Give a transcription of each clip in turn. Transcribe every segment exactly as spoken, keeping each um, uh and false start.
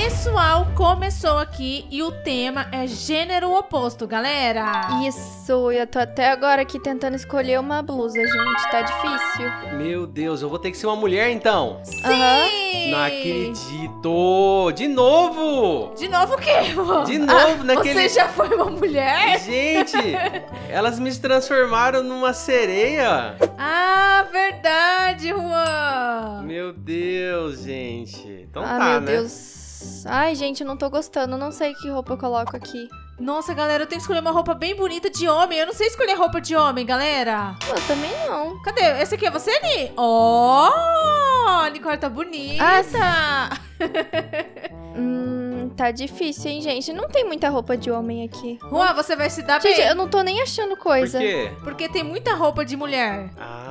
Pessoal, começou aqui e o tema é gênero oposto, galera. Isso, eu tô até agora aqui tentando escolher uma blusa, gente, tá difícil. Meu Deus, eu vou ter que ser uma mulher então? Sim! Uhum. Não acredito! De novo! De novo o quê? De novo, ah, naquele... Você já foi uma mulher? Gente, elas me transformaram numa sereia. Ah, verdade, Juan. Meu Deus, gente. Então ah, tá, meu né? Deus. Ai, gente, eu não tô gostando, não sei que roupa eu coloco aqui. Nossa, galera, eu tenho que escolher uma roupa bem bonita de homem. Eu não sei escolher roupa de homem, galera. Eu também não. Cadê? Esse aqui é você, Ni? Oh, Nicole tá bonita. Ah, hum, tá difícil, hein, gente? Não tem muita roupa de homem aqui. Juan, você vai se dar Gente, bem. eu não tô nem achando coisa. Por quê? Porque tem muita roupa de mulher.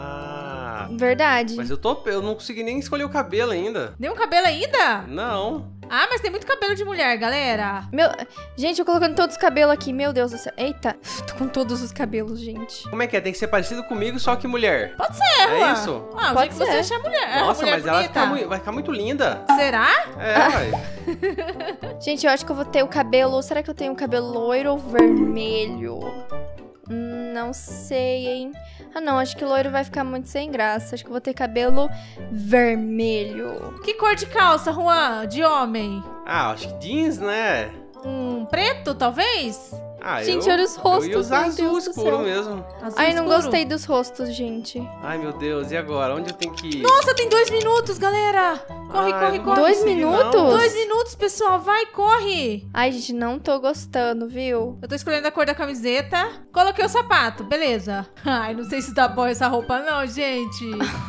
Ah, Verdade. mas eu tô... Eu não consegui nem escolher o cabelo ainda. Nem um cabelo ainda? Não. Ah, mas tem muito cabelo de mulher, galera. Meu... Gente, eu colocando todos os cabelos aqui, meu Deus do céu. Eita, tô com todos os cabelos, gente. Como é que é? Tem que ser parecido comigo, só que mulher. Pode ser, É Juan. isso? Ah, o Pode jeito que você ser. achar mulher. Nossa, mulher mas ela vai bonita. ficar, mui- vai ficar muito linda. Será? É, uai. Gente, eu acho que eu vou ter o cabelo... Será que eu tenho o cabelo loiro ou vermelho? Hum, não sei, hein? Ah, não, acho que loiro vai ficar muito sem graça. Acho que eu vou ter cabelo vermelho. Que cor de calça, Juan? De homem? Ah, acho que jeans, né? Um preto, talvez? Ah, Gente, eu, olha os rostos, eu ia usar meu azul Deus do escuro céu. mesmo. Azul Ai, não escuro? gostei dos rostos, gente. Ai, meu Deus, e agora? Onde eu tenho que ir? Nossa, tem dois minutos, galera. Corre, Ah, corre, eu não corre. Dois consegui, minutos? não. Dois minutos, pessoal. Vai, corre. Ai, gente, não tô gostando, viu? Eu tô escolhendo a cor da camiseta. Coloquei o sapato, beleza. Ai, não sei se tá boa essa roupa não, gente.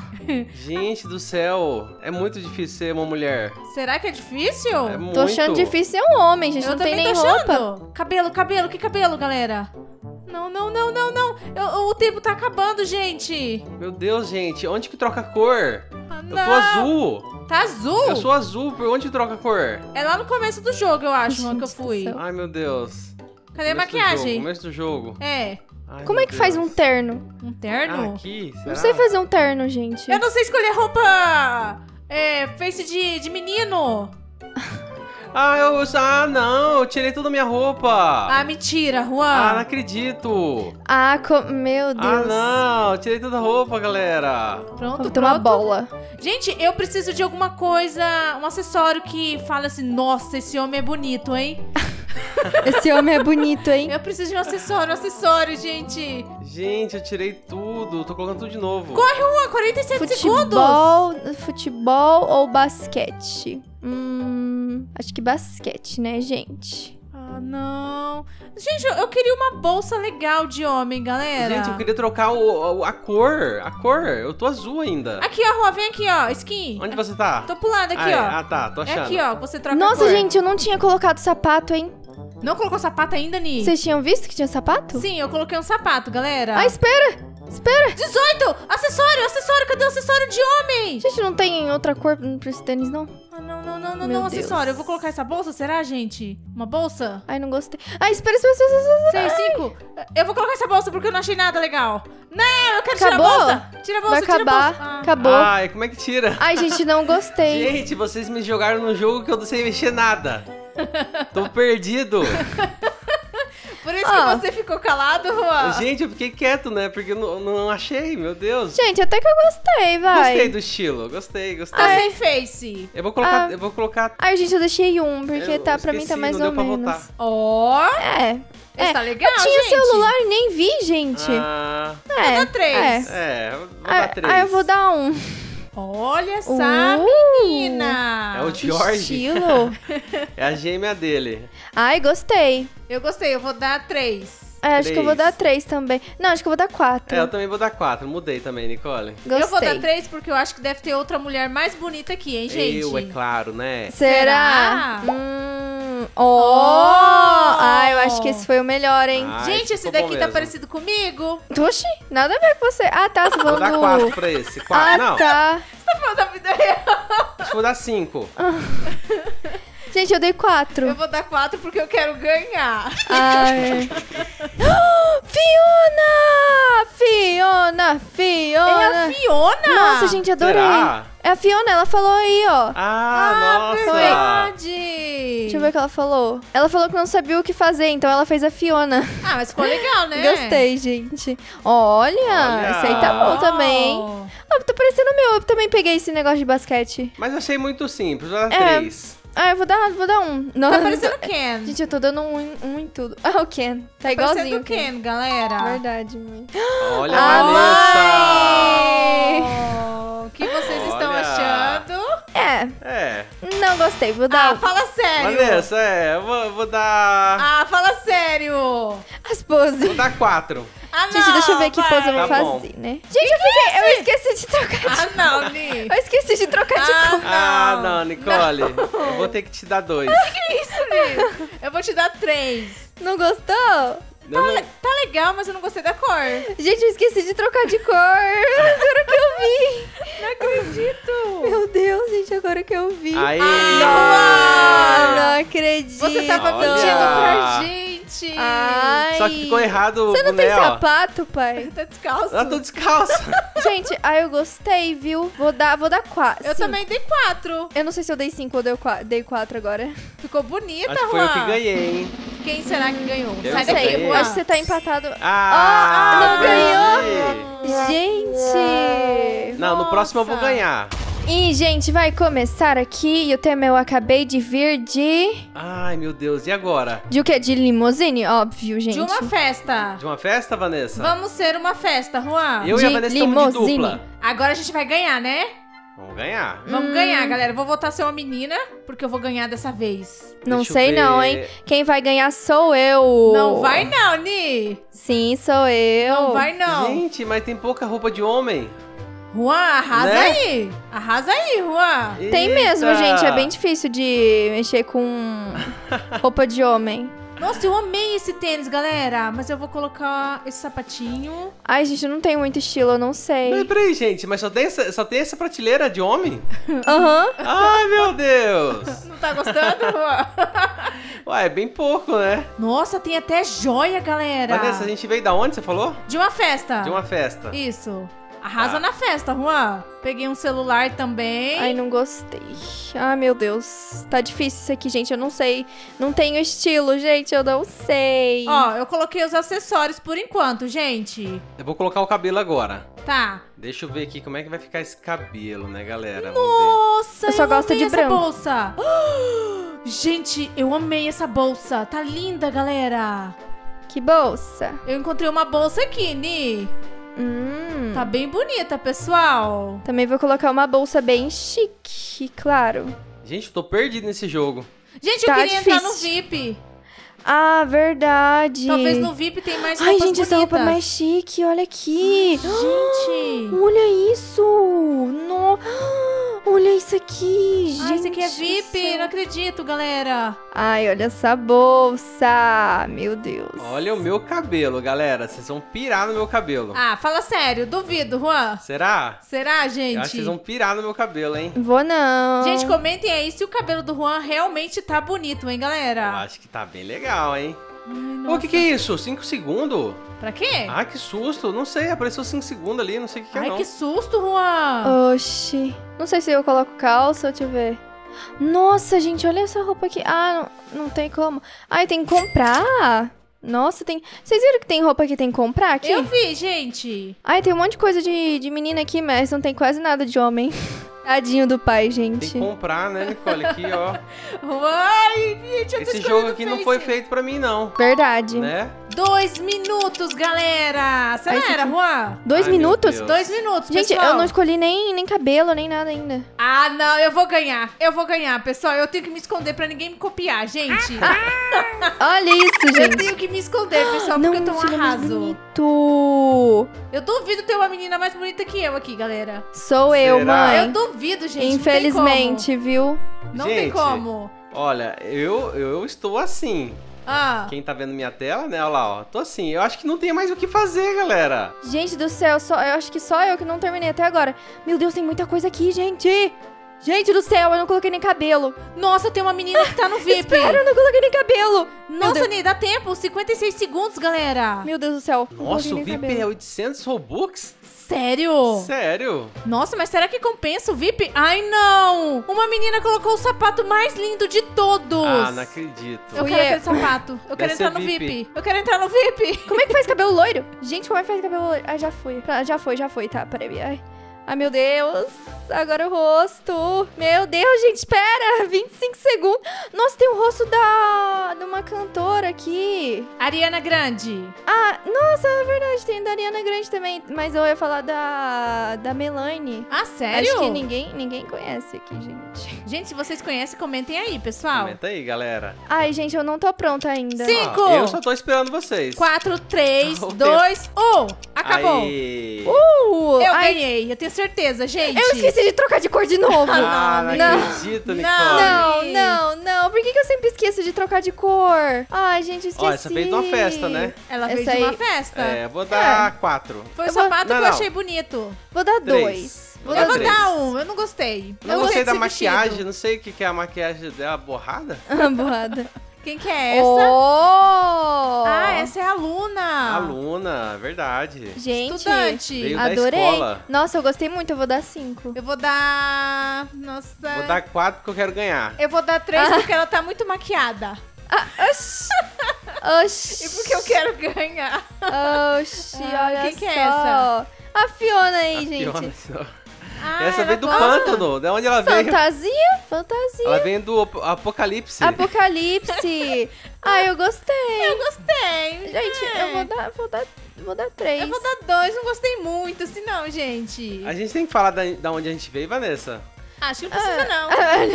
Gente do céu, é muito difícil ser uma mulher. Será que é difícil? É muito. Tô achando difícil ser um homem, gente. Eu não tem também nem tô roupa. achando. Cabelo, cabelo, que cabelo, galera? Não, não, não, não, não. Eu- o tempo tá acabando, gente. Meu Deus, gente, onde que troca a cor? Ah, Eu não. tô azul. Tá azul? Eu sou azul, por onde troca a cor? É lá no começo do jogo, eu acho, Gente Juan, que eu do fui. céu. Ai, meu Deus. Cadê a Começo do maquiagem? jogo, Começo do jogo. É, Ai, Como meu é que faz um Deus. terno? um Ah, terno? aqui? Será? Não sei fazer um terno, gente. Eu não sei escolher roupa... É, face de, de menino. Ah, eu... Ah, não, eu tirei toda a minha roupa. Ah, mentira, Juan. Ah, não acredito. Ah, co... meu Deus. Ah, não, eu tirei toda a roupa, galera. Pronto, Vou ter uma pronto. bola. Gente, eu preciso de alguma coisa, um acessório que fale assim, nossa, esse homem é bonito, hein? Esse homem é bonito, hein? Eu preciso de um acessório, um acessório, gente. Gente, eu tirei tudo, tô colocando tudo de novo. Corre, Juan, quarenta e sete segundos. Futebol, futebol ou basquete? Hum, acho que basquete, né, gente? Ah, não. Gente, eu, eu queria uma bolsa legal de homem, galera. Gente, eu queria trocar o, o- a cor, a cor, eu tô azul ainda. Aqui, ó, Juan, vem aqui, ó, skin. Onde você tá? Tô pulando aqui, ah, é? ó. Ah, tá, tô É achando. aqui, ó, você troca a Nossa, cor. gente, eu não tinha colocado sapato, hein? Não colocou sapato ainda, Ni? Vocês tinham visto que tinha sapato? Sim, eu coloquei um sapato, galera. Ah, espera! Espera! dezoito! Acessório, acessório, cadê o acessório de homem? Gente, não tem outra cor pra esse tênis, não? Ah, não, não, não, não, Meu não, Deus. acessório. Eu vou colocar essa bolsa, será, gente? Uma bolsa? Ai, não gostei. Ai, espera, espera, espera, espera. Seis, cinco. Eu vou colocar essa bolsa porque eu não achei nada legal. Não, eu quero Acabou? tirar a bolsa. Tira a bolsa, Vai tira a acabar. bolsa. Ah. Acabou. Ai, como é que tira? Ai, gente, não gostei. Gente, vocês me jogaram num jogo que eu não sei mexer nada. Tô perdido. Por isso Ah. que você ficou calado, Juan. Gente, eu fiquei quieto, né? Porque eu não, não achei, meu Deus. Gente, até que eu gostei, vai. Gostei do estilo, gostei, gostei. Tá sem face. Eu vou colocar, Ah. eu vou colocar... Ai, gente, eu deixei um, porque Eu tá, pra mim tá esqueci, mais não ou deu pra menos. voltar. Ó, É. esse É. tá legal, Eu tinha gente. celular e nem vi, gente. Ah, é. Vou dar três. É. é, eu vou Ah, dar três. ah, eu vou dar um. Olha essa Uh. menina. É o Que George. estilo. É a gêmea dele. Ai, gostei. Eu gostei, eu vou dar três. É, acho que eu vou Três. dar três também. Não, acho que eu vou dar quatro. É, eu também vou dar quatro. Mudei também, Nicole. Gostei. Eu vou dar três porque eu acho que deve ter outra mulher mais bonita aqui, hein, gente? Eu, é claro, né? Será? Será? Hum. Oh. Oh! Ah, eu acho que esse foi o melhor, hein? Ah, Gente, esse esse ficou bom daqui tá mesmo. parecido comigo. Oxi, nada a ver com você. Ah, tá, você Vou falando dar do... quatro pra esse. Quatro. Ah, Não, tá. Você tá falando da vida real? acho que vou dar cinco. Gente, eu dei quatro. Eu vou dar quatro porque eu quero ganhar. Ai. Ah, Fiona! Fiona! Fiona! É a Fiona? Nossa, gente, adorei. Será? É a Fiona, ela falou aí, ó. Ah, Ah, nossa. verdade. ver o que ela falou. Ela falou que não sabia o que fazer, então ela fez a Fiona. Ah, mas ficou legal, né? Gostei, gente. Olha, Olha. esse aí tá bom também. Oh. Ah, tá parecendo o meu. Eu também peguei esse negócio de basquete. Mas eu achei muito simples, vou dar É. três. Ah, eu vou dar, vou dar um. Não, Tá parecendo o Ken. Gente, eu tô dando um, em- um em tudo. Ah, o Ken. Tá igualzinho. Parecendo o Ken, galera. Verdade, mãe. Olha Ai. a Vanessa! Oh, o que vocês estão Olha. achando? É, É. não gostei. Vou dar Ah, fala sério. Vanessa, é, eu vou, vou dar... Ah, fala sério. as poses. Vou dar quatro. Ah, não, Gente, deixa eu ver que vai. pose eu vou Tá bom. fazer, né? Gente, eu, fiquei, eu esqueci de trocar de Ah, não, Ni. Eu esqueci de trocar de Ah, cor. não. Ah, não, Nicole. Eu vou ter que te dar dois. Que isso, Ni? Eu vou te dar três. Não gostou? Eu não- Tá legal, mas eu não gostei da cor. Gente, eu esqueci de trocar de cor. Agora que eu vi. Não acredito. Meu Deus, gente, agora que eu vi. Aí. Ah, não acredito. Você tava Olha. mentindo pra gente. Ai. Só que ficou errado Você o não tem boné, ó. sapato, pai? Tá descalço. Eu tô descalço. Gente, ah, eu gostei, viu? Vou dar, vou dar quatro. Eu também dei quatro. Eu não sei se eu dei cinco ou dei qua- dei quatro agora. Ficou bonita, Acho que foi eu que Juan. ganhei, hein? Quem será que ganhou? Eu Sai sei. daqui, ganhei. Eu acho Juan. que você tá empatado. Ah, Ah, não perdi. Gente! Não, no próximo eu vou Nossa. ganhar. E, gente, vai começar aqui. E o tema eu acabei de vir de... Ai, meu Deus, e agora? De o quê? De limousine? Óbvio, gente. De uma festa. De uma festa, Vanessa? Vamos ser uma festa, Juan. Eu e de a Vanessa estamos de limousine. dupla. Agora a gente vai ganhar, né? Vamos ganhar. Vamos Hum. ganhar, galera. Eu vou voltar a ser uma menina, porque eu vou ganhar dessa vez. Não Deixa eu sei ver. não, hein? Quem vai ganhar sou eu. Não vai não, Ni. Sim, sou eu. Não vai não. Gente, mas tem pouca roupa de homem. Juan, arrasa Né? aí. Arrasa aí, Juan. Tem mesmo, Eita. gente. É bem difícil de mexer com roupa de homem. Nossa, eu amei esse tênis, galera. Mas eu vou colocar esse sapatinho. Ai, gente, eu não tenho muito estilo, eu não Mas sei. peraí, gente, mas só tem, essa, só tem essa prateleira de homem? Aham. Ai, meu Deus. Não tá gostando, Juan? Ué, é bem pouco, né? Nossa, tem até joia, galera. Vanessa, a gente veio da onde, você falou? De uma festa. De uma festa. Isso. Arrasa Tá. na festa, Juan. Peguei um celular também. Ai, não gostei. Ai, meu Deus. Tá difícil isso aqui, gente. Eu não sei. Não tenho estilo, gente. Eu não sei. Ó, eu coloquei os acessórios por enquanto, gente. Eu vou colocar o cabelo agora. Tá. Deixa eu ver aqui como é que vai ficar esse cabelo, né, galera? Vamos Nossa, Eu só gosto amei de essa branco. bolsa. Gente, eu amei essa bolsa. Tá linda, galera. Que bolsa. Eu encontrei uma bolsa aqui, Ni. Hum. Tá bem bonita, pessoal. Também vou colocar uma bolsa bem chique, claro. ver. Gente, eu tô perdido nesse jogo. Gente, eu Tá queria entrar no difícil. V I P. Ah, verdade. Talvez no V I P tem mais Ai, roupas gente, essa roupa é bonitas. mais chique. Olha aqui. Gente. Olha isso. No... Olha isso aqui, gente. Ah, esse aqui é V I P. do céu. Não acredito, galera. Ai, olha essa bolsa. Meu Deus. Olha o meu cabelo, galera. Vocês vão pirar no meu cabelo. Ah, fala sério. Duvido, Juan. Será? Será, Eu acho que gente? vocês vão pirar no meu cabelo, hein? Vou não. Gente, comentem aí se o cabelo do Juan realmente tá bonito, hein, Eu galera? acho que tá bem legal, hein? Ai, Ô, nossa. o que que é isso? cinco segundos? Pra quê? Ah, que susto. Não sei, apareceu cinco segundos ali, não sei o que, que é Ai, não. que susto, Juan. Oxi. Não sei se eu coloco calça, deixa eu ver. Nossa, gente, olha essa roupa aqui. Ah, não, não tem como. Ai, tem que comprar. Nossa, tem... Vocês viram que tem roupa que tem que comprar aqui? Eu vi, gente. Ai, tem um monte de coisa de, de menina aqui, mas não tem quase nada de homem. Tadinho do pai, Tem gente. que comprar, né, Nicole? Aqui, ó. Ai, gente, eu tô Esse escolhendo jogo aqui não Face. foi feito pra mim, não. Verdade. Né? Dois minutos, galera. Ai, esse Acelera, aqui- Juan. Dois Ai, meu minutos? Deus. Dois minutos, Gente, pessoal. eu não escolhi nem, nem cabelo, nem nada ainda. Ah, não, eu vou ganhar. Eu vou ganhar, pessoal. Eu tenho que me esconder pra ninguém me copiar, gente. Olha isso, Eu gente. tenho que me esconder, pessoal, porque eu tô um filho, é mais arraso. bonito. Eu duvido ter uma menina mais bonita que eu aqui, galera. Sou eu, Será? mãe. Eu duvido, gente. Infelizmente, viu? Não tem Gente. como. Olha, eu, eu estou assim. Ah, Quem tá vendo minha tela, né? Olha lá, ó. Tô assim. Eu acho que não tem mais o que fazer, galera. Gente do céu, só, eu acho que só eu que não terminei até agora. Meu Deus, tem muita coisa aqui, gente. Gente do céu, eu não coloquei nem cabelo. Nossa, tem uma menina que tá no V I P. Espera, eu não coloquei nem cabelo. Meu Nossa, Deus. Ni, dá tempo. cinquenta e seis segundos, galera. Meu Deus do céu. não Nossa, coloquei o nem V I P cabelo. é oitocentos Robux? Sério? Sério? Nossa, mas será que compensa o V I P? Ai, não. Uma menina colocou o sapato mais lindo de todos. Ah, não acredito. Eu Fui quero eu. aquele sapato. Eu quero Deve ser entrar no V I V I P. P. Eu quero entrar no V I P. Como é que faz cabelo loiro? Gente, como é que faz cabelo loiro? Ah, já foi. Pra- Já foi, já foi, tá? Peraí. Ai. Ai, meu Deus. Agora o rosto. Meu Deus, gente, espera. vinte e cinco segundos. Nossa, tem o rosto da... de uma cantora aqui. Ariana Grande. Ah, nossa, é verdade. Tem da Ariana Grande também. Mas eu ia falar da... da Melanie. Ah, sério? Acho que ninguém, ninguém conhece aqui, gente. Gente, se vocês conhecem, comentem aí, pessoal. Comenta aí, galera. Ai, gente, eu não tô pronta ainda. Sim. Cinco. Ah, eu só tô esperando vocês. quatro, três, O dois, um. Acabou. Aê. Uh, Eu ai, ganhei, eu tenho certeza, gente. eu esqueci de trocar de cor de novo. Ah, não, não. acredito, Nicole. Não. Não, não, não. Por que, que eu sempre esqueço de trocar de cor? Ai, gente, eu esqueci. Ó, essa veio de uma festa, né? Ela veio Essa de uma aí- festa. É, vou dar quatro. Foi o Eu vou- sapato Não, que eu não. achei bonito. Vou dar Três. dois. Vou eu dar vou três. dar um, eu não gostei. Não eu gostei da desse maquiagem, vestido. não sei o que, que é a maquiagem dela, borrada. uma borrada. Quem que é essa? Oh! Ah, essa é a Luna. Aluna, verdade. Gente, Estudante. Veio da adorei. escola. Nossa, eu gostei muito. Eu vou dar cinco. Eu vou dar... Nossa... Vou dar quatro porque eu quero ganhar. Eu vou dar três Ah. porque ela tá muito maquiada. Oxi. Oxi. E porque eu quero ganhar. Oxi, Ah, olha quem que é só. essa? A Fiona aí, A gente. Fiona, só. Ah, Essa ela veio do gosta. pântano. De onde ela veio? Fantasia? Fantasia. Ela vem do ap- Apocalipse. Apocalipse. Ai, eu gostei. Eu gostei. Gente, É. eu vou dar, vou dar, vou dar três. Eu vou dar dois, não gostei muito, assim não, gente. A gente tem que falar da, da onde a gente veio, Vanessa. Acho que não precisa, não.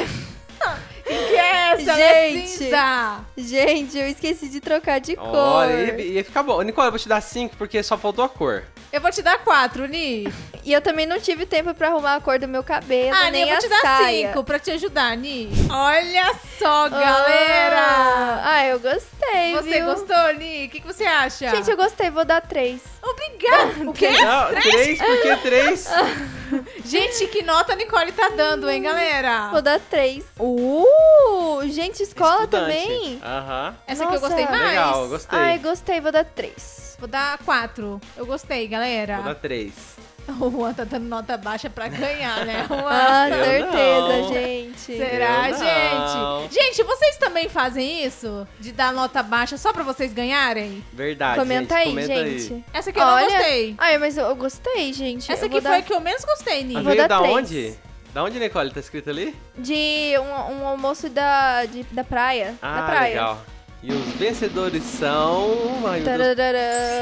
Ah, Quem que é essa? Ela é Gente. cinza. gente, eu esqueci de trocar de cor. Olha, ia, ia ficar bom. Nicole, eu vou te dar cinco porque só faltou a cor. Eu vou te dar quatro, Ni. E eu também não tive tempo pra arrumar a cor do meu cabelo, Ah, Ni, nem eu vou a te dar saia. cinco pra te ajudar, Ni. Olha só, Ah, galera. Ah, eu gostei, Você viu? gostou, Ni? O que, que você acha? Gente, eu gostei, vou dar três. Obrigada. O quê? Não, três, por que três? Gente, que nota a Nicole tá dando, hein, galera? Vou dar três. Uh, gente, escola Estudante. também. Aham. Essa aqui eu Nossa. gostei mais. Legal, gostei. Ai, gostei, vou dar três. Vou dar quatro. Eu gostei, galera. Vou dar três. O Juan tá dando nota baixa pra ganhar, né, Juan? Ah, Eu certeza, não. gente. Será, Eu não. gente? Gente, vocês também fazem isso? De dar nota baixa só pra vocês ganharem? Verdade, Comenta gente. aí, Comenta gente. aí. Essa aqui eu Olha, não gostei. Ai, mas eu, eu gostei, gente. Essa Eu aqui vou foi dar a que eu menos gostei, Ni. Mas vou veio dar da três. onde? Da onde, Nicole? Tá escrito ali? de um, um almoço da, de- da praia. Ah, da praia. legal. E os vencedores são... Ai, meu Deus. Tararara.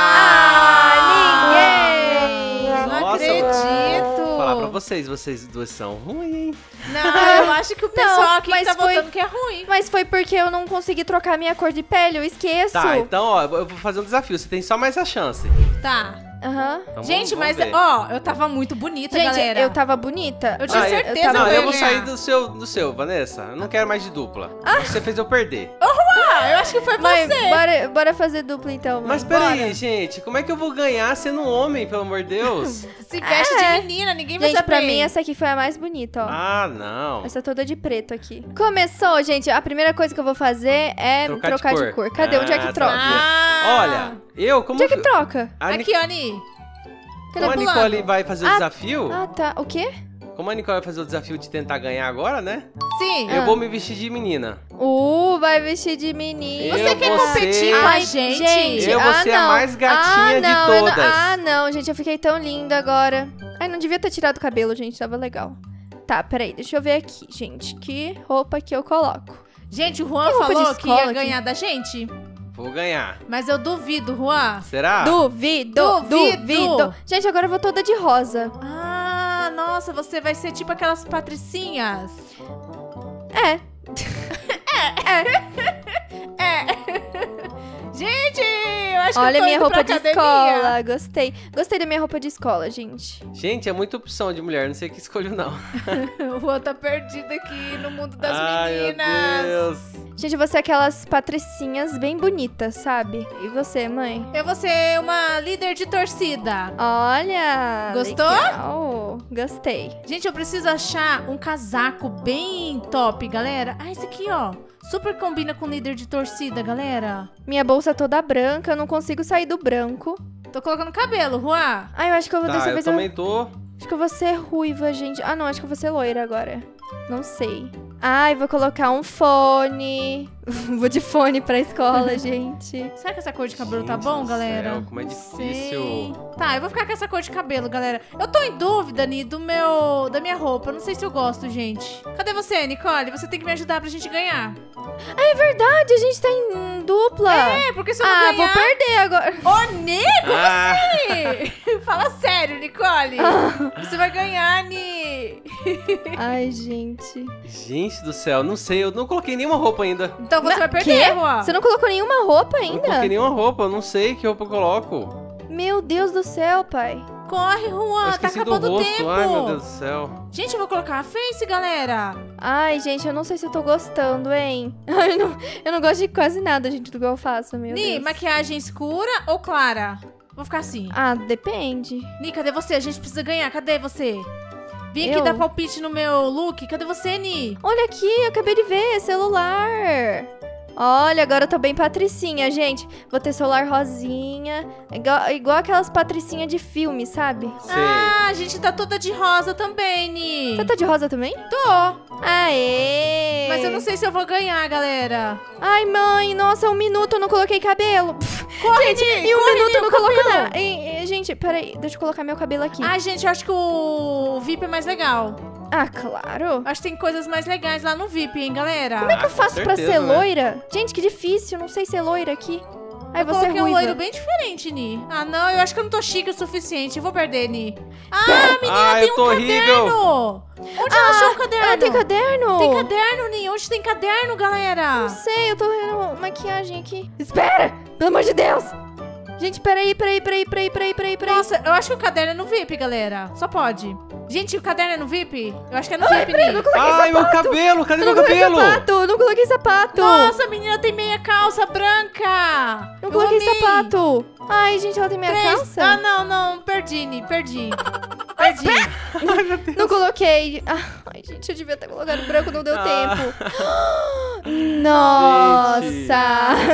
Ah! ninguém! Não Nossa, acredito. Vou falar pra vocês, vocês duas são ruins, hein? Não, eu acho que o pessoal Não, aqui mas tá foi- votando que é ruim. Mas foi porque eu não consegui trocar minha cor de pele, eu esqueço. Tá, então, ó, eu vou fazer um desafio. Você tem só mais a chance. Tá. Aham. Então, Gente, vamos- mas, vamos ver. ó, eu tava muito bonita, Gente, galera. eu tava bonita. Eu tinha Ah, eu- certeza tava- Não, que eu ia vou ganhar. sair do seu, do seu, Vanessa. Eu não quero mais de dupla. Você fez eu perder. Ah, eu acho que foi Mas você. bora, bora fazer dupla então, mãe. Mas peraí, gente, como é que eu vou ganhar sendo um homem, pelo amor de Deus? Se veste É. de menina, ninguém vai Gente, saber. pra mim essa aqui foi a mais bonita, ó. Ah, não. Essa toda de preto aqui. Começou, gente. A primeira coisa que eu vou fazer é Trocar trocar, de de, cor. cor. Cadê? Onde é Ah, que troca? sabia. Ah. Olha, eu, como... Onde é que troca? a Ni- Aqui, ó, Ni. como a Cadê Nicole pulando? vai fazer o Ah, desafio... Ah, tá. O quê? Como a Nicole vai fazer o desafio de tentar ganhar agora, né? Sim. Eu Ah. vou me vestir de menina. Uh, vai vestir de menino. Eu Você quer vou competir ser- com a Ai, gente? gente, Eu vou ah, ser a não. mais gatinha ah, de não, eu não- todas. Ah, não, gente, eu fiquei tão linda agora. Ai, não devia ter tirado o cabelo, gente, tava legal. Tá, peraí, deixa eu ver aqui, gente, que roupa que eu coloco. Gente, o Juan Tem roupa de falou que escola ia aqui? ganhar da gente. Vou ganhar. Mas eu duvido, Juan. Será? Duvido, Duvido. duvido. Gente, agora eu vou toda de rosa. Ah, nossa, você vai ser tipo aquelas patricinhas. É. Gente, eu acho que eu Olha tô minha indo roupa pra de academia. escola, gostei. Gostei da minha roupa de escola, gente. Gente, é muita opção de mulher, não sei o que escolho, não. O Juan tá perdido aqui no mundo das Ai, meninas. meu Deus. Gente, você é aquelas patricinhas bem bonitas, sabe? E você, mãe? Eu vou ser uma líder de torcida. Olha! Gostou? Legal. Gostei. Gente, eu preciso achar um casaco bem top, galera. Ah, esse aqui, ó. Super combina com líder de torcida, galera. Minha bolsa toda branca, eu não consigo sair do branco. Tô colocando cabelo, Juan. Ah, eu acho que eu vou Tá, dessa eu vez. também tô. Acho que eu vou ser ruiva, gente. Ah, não, acho que eu vou ser loira agora. Não sei. Ai, vou colocar um fone. Vou de fone pra escola, gente. Será que essa cor de cabelo tá Gente bom, do galera? céu, como é Não difícil. sei. Tá, eu vou ficar com essa cor de cabelo, galera. Eu tô em dúvida, Ni, do meu... da minha roupa. Eu não sei se eu gosto, gente. Cadê você, Nicole? Você tem que me ajudar pra gente ganhar. Ah, é verdade, a gente tá em dupla. É, porque se eu não Ah, ganhar... vou perder agora. Ô, Ni, como Ah. assim? Fala sério, Nicole. Você vai ganhar, Ni. Ai, gente. Gente do céu, não sei, eu não coloquei nenhuma roupa ainda. Então você Mas- vai perder, Quê? Juan. Você não colocou nenhuma roupa Eu não ainda? coloquei nenhuma roupa, eu não sei que roupa eu coloco. Meu Deus do céu, pai. Corre, Eu Juan, tá esqueci do acabando o rosto, tempo. ai meu Deus do céu. Gente, eu vou colocar a face, galera. Ai, gente, eu não sei se eu tô gostando, hein? Ai, não, eu não gosto de quase nada, gente, do que eu faço, meu Ni, Deus. maquiagem escura ou clara? Vou ficar assim. Ah, depende. Ni, cadê você? A gente precisa ganhar. Cadê você? Vim aqui Eu? dar palpite no meu look. Cadê você, Ni? Olha aqui, eu acabei de ver, celular. Olha, agora eu tô bem patricinha, gente. Vou ter celular rosinha, igual, igual aquelas patricinhas de filme, sabe? Sei. Ah, a gente tá toda de rosa também, Ni. Você tá de rosa também? Tô. Aê! Mas eu não sei se eu vou ganhar, galera. Ai, mãe, nossa, um minuto eu não coloquei cabelo. Pff, Corre, gente, Ni, em um corre, minuto Ni, eu não o coloco cabelo. nada. E- e, gente, peraí, deixa eu colocar meu cabelo aqui. Ai, gente, eu acho que o V I P é mais legal. Ah, claro. Acho que tem coisas mais legais lá no V I P, hein, galera? Como é que eu com faço pra certeza, ser né? loira? Gente, que difícil, não sei ser loira aqui. Ai, Eu você coloquei um ruiva. loiro bem diferente, Ni. Ah, não, eu acho que eu não tô chique o suficiente. Eu vou perder, Ni. Ah, menina, Ah, tem eu um tô horrível. caderno. Onde ela achou o caderno? Ah, tem caderno? Tem caderno, Ni. Onde tem caderno, galera? Não sei, eu tô vendo maquiagem aqui. Espera! Pelo amor de Deus! Gente, peraí, peraí, peraí, peraí, peraí, peraí, peraí. Nossa, eu acho que o caderno é no V I P, galera. Só pode. Gente, o caderno é no V I P? Eu acho que é no V I P, Ni. Ai, meu cabelo, cadê Eu meu não coloquei cabelo? sapato, eu não coloquei sapato. Nossa, a menina tem meia calça branca. Não Eu coloquei amei. sapato. Ai, gente, ela tem meia Três. calça? Ah, não, não. Perdi, Ni. Perdi. Perdi. Não coloquei. Ai, gente, eu devia ter colocado branco, não deu Ah. tempo. Nossa!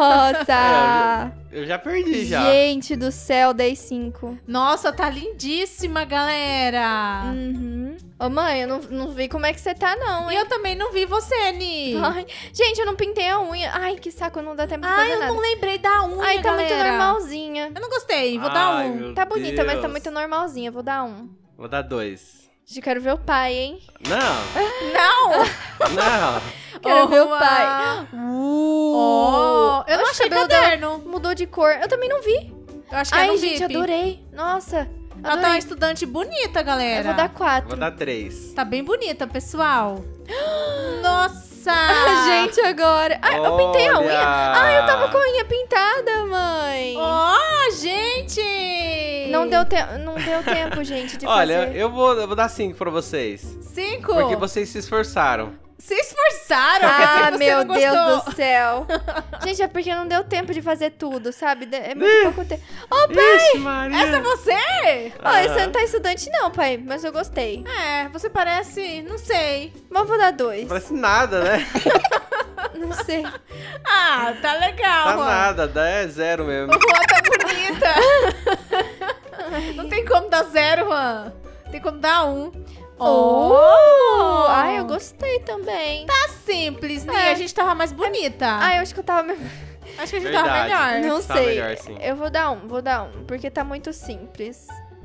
Nossa! Eu já perdi já. Gente do céu, dei cinco. Nossa, tá lindíssima, galera. Uhum. Ô, mãe, eu não, não vi como é que você tá, não, E hein? eu também não vi você, Ni. Ai, gente, eu não pintei a unha. Ai, que saco, não dá tempo de Ai, fazer eu nada. não lembrei da unha, Ai, tá muito galera. normalzinha. Eu não gostei, vou dar Ai, um. meu Tá bonita, mas tá Deus. muito normalzinha. Vou dar um. Vou dar dois. Gente, quero ver o pai, hein? Não, Não! não. Quero Oh, ver o uau. pai. Uh, Oh, eu não Oxe, achei cabelo caderno. Mudou de cor. Eu também não vi. Eu acho que é Ai, no gente, V I P. adorei. Nossa, Ela tá uma adorei. estudante bonita, galera. Eu vou dar quatro. Vou dar três. Tá bem bonita, pessoal. Nossa! Ah, gente, agora. Ah, eu pintei a unha. Olha. Ah, eu tava com a unha pintada, mãe. Oh, gente! Não deu, te não deu tempo, gente, de Olha, fazer. eu vou, eu vou dar cinco pra vocês. Cinco? Porque vocês se esforçaram. Se esforçaram, quer dizer Ah, que você meu não Deus gostou. do céu. Gente, é porque não deu tempo de fazer tudo, sabe? De- É muito pouco tempo. Ô, pai! Ixi, Maria. Essa é você? Ó, você não tá estudante não, pai, mas eu gostei. É, você parece... Não sei. Mas eu vou dar dois. Parece nada, né? Não sei. Ah, tá legal, Tá Juan. nada, dá é zero mesmo. O Juan tá bonita. Não tem como dar zero, Juan. Tem como dar um. Oh! Ai, eu gostei também. Tá simples, né? É. A gente tava mais bonita. Ai, eu acho que eu tava... Acho que a gente tava Verdade. melhor. Não Tá sei. melhor, sim. Eu vou dar um, vou dar um, porque tá muito simples.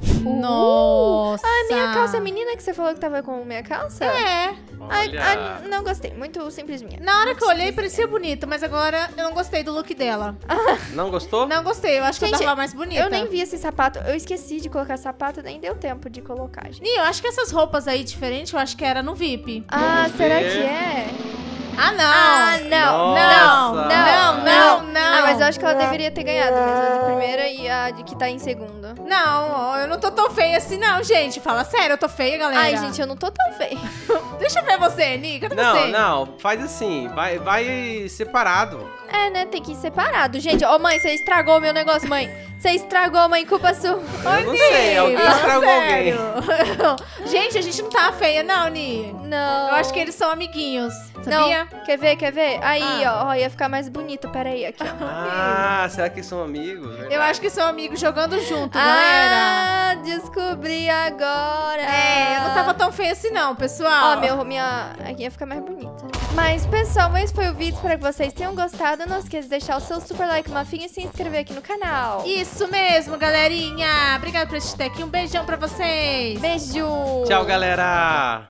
Nossa. Ah, minha calça, a menina que você falou que tava com minha calça? É. Ai, Olha. ai, não gostei, muito simples minha. Na hora que eu olhei, parecia bonita, mas agora eu não gostei do look dela. Não gostou? Não gostei, eu acho que Gente, eu tava mais bonita. Eu nem vi esse sapato, eu esqueci de colocar sapato, nem deu tempo de colocar, gente. Ni, eu acho que essas roupas aí diferentes, eu acho que era no V I P. Ah, Vamos será ver. que é? Ah, não. Ah, não, Nossa. não, não, não, não. Ah, mas eu eu acho que ela deveria ter ganhado mesmo, a de primeira e a de que tá em segundo. Não, eu não tô tão feia assim não, gente. Fala sério, eu tô feia, galera. Ai, gente, eu não tô tão feia. Deixa eu ver você, Ni. Cadê Não, você? não, faz assim, vai, vai separado. É, né? Tem que ir separado. Gente, ô mãe, você estragou o meu negócio, mãe. Você estragou, mãe, culpa sua. Eu não sei, alguém Fala estragou alguém. sério. Gente, a gente não tá feia não, Ni. Não. Eu acho que eles são amiguinhos, sabia? Não, quer ver, quer ver? Aí, Ah. ó, ó, ia ficar mais bonito. Pera aí, aqui, ó. Ah, será que são amigos? Eu acho que são amigos jogando junto, galera. Ah, descobri agora. É, eu não tava tão feia assim não, pessoal. Ó, meu, minha... Aqui ia ficar mais bonita. Mas, pessoal, esse foi o vídeo. Espero que vocês tenham gostado. Não esqueça de deixar o seu super like, mafinho e se inscrever aqui no canal. Isso mesmo, galerinha. Obrigada por assistir aqui. Um beijão pra vocês. Beijo! Tchau, galera!